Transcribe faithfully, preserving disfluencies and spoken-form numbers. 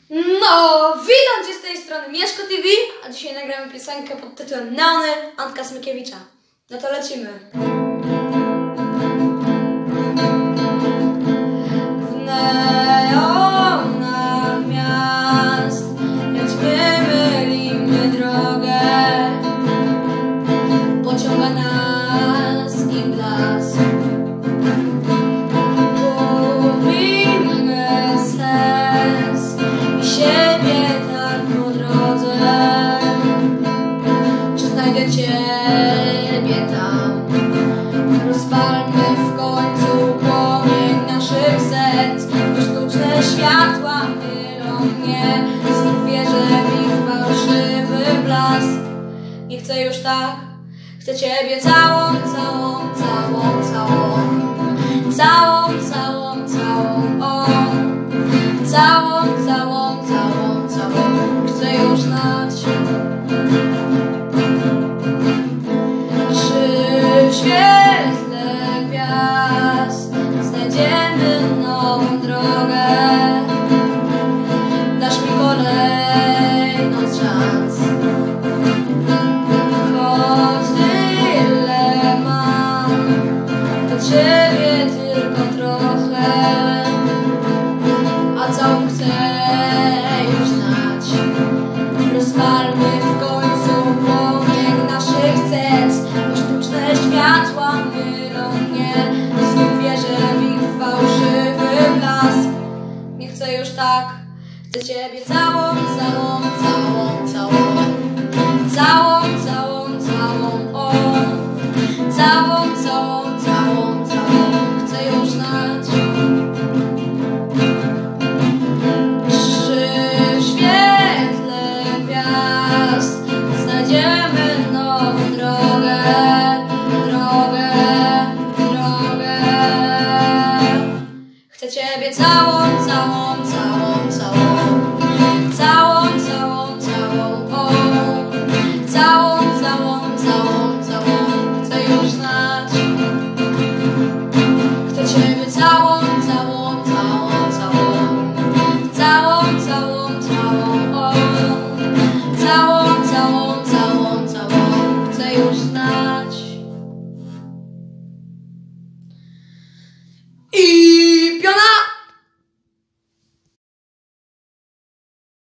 No, witam Cię z tej strony Mieszko T V, a dzisiaj nagramy piosenkę pod tytułem Neony Antka Smykiewicza. No to lecimy. W neonach miast, lecz wymyli mnie drogę, pociąga nas i blask. Ciebie tam, rozpalmy w końcu płomień naszych serc, bo sztuczne światła mylą mnie, znów wierzę w ich fałszywy blask. Nie chcę już tak, chcę Ciebie całą, całą, całą, całą, całą, całą, całą, o, całą, całą, całą, całą, chcę już znać. W świetle gwiazd znajdziemy nową drogę. Dasz mi kolejną szans, choć tyle mam, to Ciebie tylko trochę, a całą chcę już znać. Rozpalmy w końcu płomień naszych serc, bo sztuczne światła mylą mnie, znów wierzę w ich fałszywy blask. Nie chcę już tak, chcę Ciebie całą, całą, całą, całą, całą, całą, całą, o, całą, całą, całą, całą, chcę już znać. Przy świetle gwiazd znajdziemy nową drogę, drogę, drogę. Chcę Ciebie całą.